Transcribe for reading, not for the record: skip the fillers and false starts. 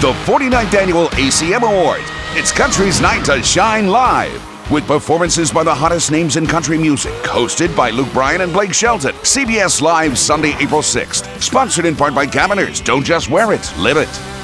The 49th Annual ACM Awards. It's country's night to shine live. With performances by the hottest names in country music. Hosted by Luke Bryan and Blake Shelton. CBS Live Sunday, April 6th. Sponsored in part by Governors. Don't just wear it, live it.